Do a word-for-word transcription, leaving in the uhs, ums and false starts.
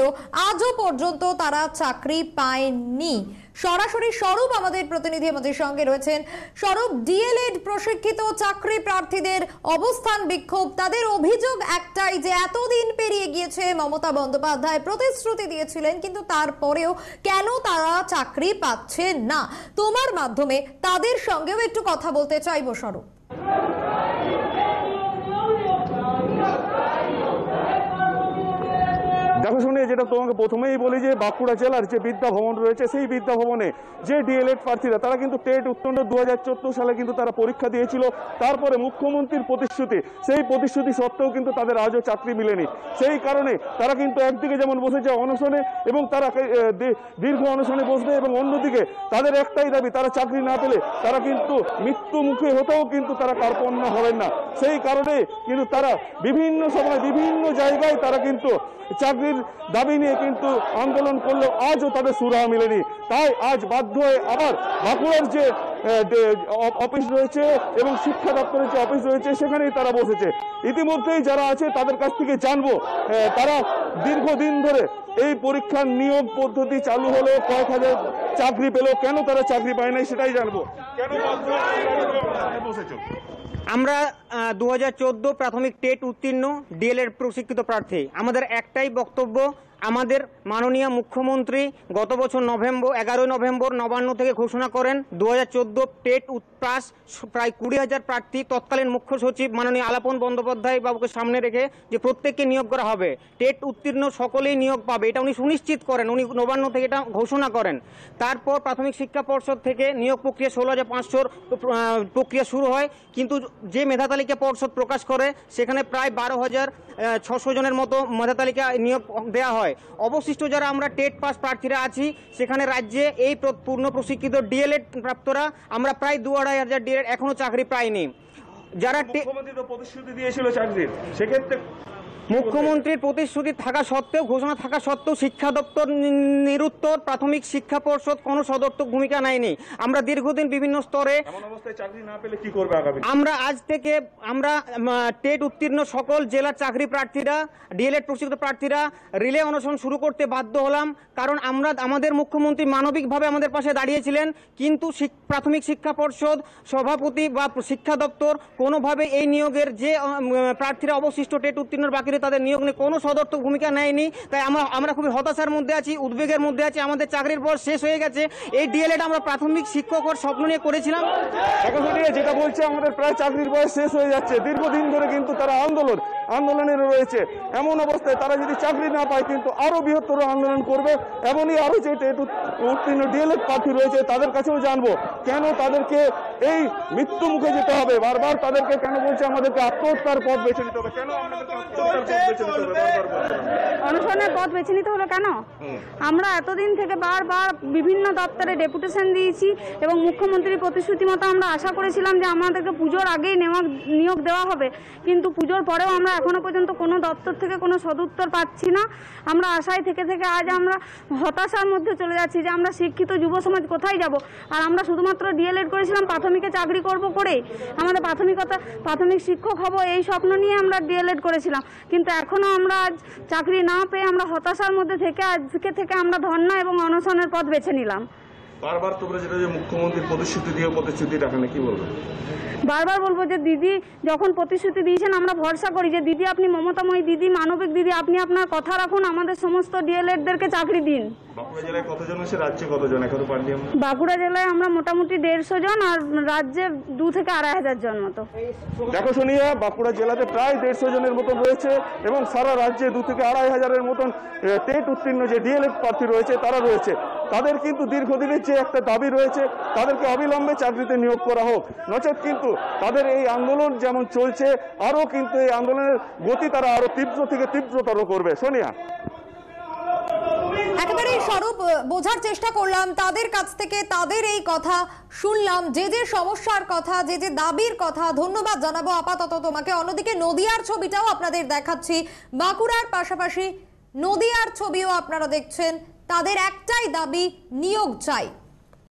আজও পর্যন্ত তারা চাকরি পায়নি। সরাসরি স্বরূপ আমাদের প্রতিনিধি আমাদের সঙ্গে রয়েছেন। স্বরূপ, ডিএলএড প্রশিক্ষিত চাকরি প্রার্থীদের অবস্থান বিক্ষোভ, তাদের অভিযোগ একটাই যে এতদিন পেরিয়ে গিয়েছে, মমতা বন্দ্যোপাধ্যায় প্রতিশ্রুতি দিয়েছিলেন কিন্তু তারপরেও কেন তারা চাকরি পাচ্ছে না। তোমার মাধ্যমে তাদের সঙ্গেও একটু কথা বলতে চাইবো স্বরূপ। দেখো শুনে, যেটা তোমাকে প্রথমেই বলি যে বাঁকুড়া জেলার যে বিদ্যা ভবন রয়েছে সেই বিদ্যা ভবনে যে ডিএলএড প্রার্থীরা তারা কিন্তু টেট উত্তীর্ণ দু হাজার চোদ্দ সালে কিন্তু তারা পরীক্ষা দিয়েছিল। তারপরে মুখ্যমন্ত্রীর প্রতিশ্রুতি, সেই প্রতিশ্রুতি সত্ত্বেও কিন্তু তাদের আজও চাকরি মিলেনি। সেই কারণে তারা কিন্তু একদিকে যেমন বসেছে অনশনে এবং তারা দীর্ঘ অনশনে বসবে, এবং অন্যদিকে তাদের একটাই দাবি, তারা চাকরি না পেলে তারা কিন্তু মৃত্যু মুখে হতেও কিন্তু তারা কার্পণ্য হবেন না। সেই কারণে কিন্তু তারা বিভিন্ন সময় বিভিন্ন জায়গায় তারা কিন্তু চাকরির দাবি নিয়ে কিন্তু আন্দোলন করলেও আজও তাদের সুরাহা মিলেনি। তাই আজ বাধ্য হয়ে আবার বাঁকুড়ার যে অফিস রয়েছে এবং শিক্ষা দপ্তরের যে অফিস রয়েছে সেখানেই তারা বসেছে। ইতিমধ্যেই যারা আছে তাদের কাছ থেকে জানবো, তারা দীর্ঘদিন ধরে এই পরীক্ষার নিয়োগ পদ্ধতি চালু হলো, কয়েক হাজার চাকরি পেল, কেন তারা চাকরি পায় নাই সেটাই জানবো। কেন বসেছো? আমরা দু হাজার চোদ্দো প্রাথমিক টেট উত্তীর্ণ ডিএলএড প্রশিক্ষিত প্রার্থী। আমাদের একটাই বক্তব্য, আমাদের মাননীয় মুখ্যমন্ত্রী গত বছর নভেম্বর এগারোই নভেম্বর নবান্ন থেকে ঘোষণা করেন দু হাজার চোদ্দো টেট পাস প্রায় কুড়ি হাজার প্রার্থী তৎকালীন মুখ্য সচিব মাননীয় আলাপন বন্দ্যোপাধ্যায় বাবুকে সামনে রেখে যে প্রত্যেককে নিয়োগ করা হবে, টেট উত্তীর্ণ সকলেই নিয়োগ পাবে, এটা উনি সুনিশ্চিত করেন। উনি নবান্ন থেকে এটা ঘোষণা করেন। তারপর প্রাথমিক শিক্ষা পর্ষদ থেকে নিয়োগ প্রক্রিয়া ষোলো হাজার পাঁচশোর প্রক্রিয়া শুরু হয়, কিন্তু যে মেধা তালিকা পর্ষদ প্রকাশ করে সেখানে প্রায় বারো হাজার ছশো জনের মতো মেধা তালিকা নিয়োগ দেওয়া হয়। অবশিষ্ট যারা আমরা টেট পাস প্রার্থীরা আছি সেখানে রাজ্যে এই পূর্ণ প্রশিক্ষিত ডিএলএড প্রাপ্তরা আমরা প্রায় দু আড়াই হাজার ডিএলএড এখনো চাকরি পাইনি। যারা প্রতিশ্রুতি দিয়েছিল চাকরির, সেক্ষেত্রে মুখ্যমন্ত্রীর প্রতিশ্রুতি থাকা সত্ত্বেও, ঘোষণা থাকা সত্ত্বেও শিক্ষা দপ্তর নিরুত্তর, প্রাথমিক শিক্ষা পর্ষদ কোনো সদর্থক ভূমিকা নেয়নি। আমরা দীর্ঘদিন বিভিন্ন স্তরে আমরা আজ থেকে আমরা টেট উত্তীর্ণ সকল জেলার চাকরি প্রার্থীরা, ডিএলএড প্রশিক্ষিত প্রার্থীরা রিলে অনশন শুরু করতে বাধ্য হলাম। কারণ আমরা আমাদের মুখ্যমন্ত্রী মানবিকভাবে আমাদের পাশে দাঁড়িয়েছিলেন, কিন্তু প্রাথমিক শিক্ষা পর্ষদ সভাপতি বা শিক্ষা দপ্তর কোনোভাবে এই নিয়োগের যে প্রার্থীরা অবশিষ্ট টেট উত্তীর্ণ বাকি তাদের নিয়োগ নিয়ে কোনো সদর্থক ভূমিকা নেয়নি। তাই আমরা আমরা খুবই হতাশার মধ্যে আছি, উদ্বেগের মধ্যে আছি। আমাদের চাকরির বয়স শেষ হয়ে গেছে। এই ডিএলএড আমরা প্রাথমিক শিক্ষকের স্বপ্ন নিয়ে করেছিলাম। যেটা বলছে আমাদের প্রায় চাকরির বয়স শেষ হয়ে যাচ্ছে, দীর্ঘদিন ধরে কিন্তু তারা আন্দোলন আন্দোলনের রয়েছে। এমন অবস্থায় তারা যদি চাকরি না পায় কিন্তু আরো বৃহত্তর আন্দোলন করবে। এমনই আরো যে টেট উত্তীর্ণ ডিএলএড প্রার্থী রয়েছে তাদের কাছেও জানবো কেন তাদেরকে এই মৃত্যু মুখে যেতে হবে। বারবার তাদেরকে কেন বলছে আমাদেরকে আত্মহত্যার পথ বেছে নিতে হবে, কেন অনশনের পথ বেছে নিতে হলো কেন? আমরা এতদিন থেকে বারবার বিভিন্ন দপ্তরে ডেপুটেশন দিয়েছি এবং মুখ্যমন্ত্রীর প্রতিশ্রুতি মতো আমরা আশা করেছিলাম যে আমাদেরকে পুজোর আগেই নিয়োগ দেওয়া হবে, কিন্তু পুজোর পরেও আমরা এখনো পর্যন্ত কোনো দপ্তর থেকে কোনো সদুত্তর পাচ্ছি না। আমরা আশায় থেকে থেকে আজ আমরা হতাশার মধ্যে চলে যাচ্ছি যে আমরা শিক্ষিত যুব সমাজ কোথায় যাব। আর আমরা শুধুমাত্র ডিএলএড করেছিলাম প্রাথমিকে চাকরি করব করে, আমাদের প্রাথমিকতা প্রাথমিক শিক্ষক হব এই স্বপ্ন নিয়ে আমরা ডিএলএড করেছিলাম, কিন্তু এখনো আমরা আজ চাকরি না পেয়ে আমরা হতাশার মধ্যে থেকে আজকে থেকে আমরা ধর্ণা এবং অনশনের পথ বেছে নিলাম। বারবার তোমরা যেটা যে মুখ্যমন্ত্রীর প্রতিশ্রুতি দিয়ে প্রতিশ্রুতি রাখেন, কি বলবো? বারবার বলবো যে দিদি যখন প্রতিশ্রুতি দিয়েছেন আমরা ভরসা করি যে দিদি আপনি মমতাময়ী দিদি, মানবিক দিদি, আপনি আপনার কথা রাখুন, আমাদের সমস্ত ডিএলএডদেরকে চাকরি দিন। বাঁকুড়া জেলায় কতজন আছে, রাজ্যে কতজন এখনো পাননি? বাঁকুড়া জেলায় আমরা মোটামুটি দেড়শো জন আর রাজ্যে দু থেকে আড়াই হাজার জন মতো। দেখো শুনিয়া, বাঁকুড়া জেলাতে প্রায় দেড়শো জনের মতন রয়েছে এবং সারা রাজ্যে দু থেকে আড়াই হাজারের মতন টেট উত্তীর্ণ যে ডিএলএড প্রার্থী রয়েছে তারা রয়েছে। তাদের কিন্তু দীর্ঘদিনের যে একটা দাবি রয়েছে তাদেরকে অবিলম্বে চাকরিতে নিয়োগ করা হোক, নচেত কিন্তু তাদের এই আন্দোলন যেমন চলছে আরো কিন্তু এই আন্দোলনের গতি তারা আরো তীব্র থেকে তীব্রতর করবে। সোনিয়া, একেবারে স্বরূপ বোঝার চেষ্টা করলাম তাদের কাছ থেকে, তাদের এই কথা শুনলাম, যে যে সমস্যার কথা, যে যে দাবির কথা। ধন্যবাদ জানাবো আপাতত তোমাকে। অন্যদিকে নদিয়ার ছবিটাও আপনাদের দেখাচ্ছি, বাঁকুড়ার পাশাপাশি নদিয়ার ছবিও আপনারা দেখছেন। তাদের একটাই দাবি, নিয়োগ চাই।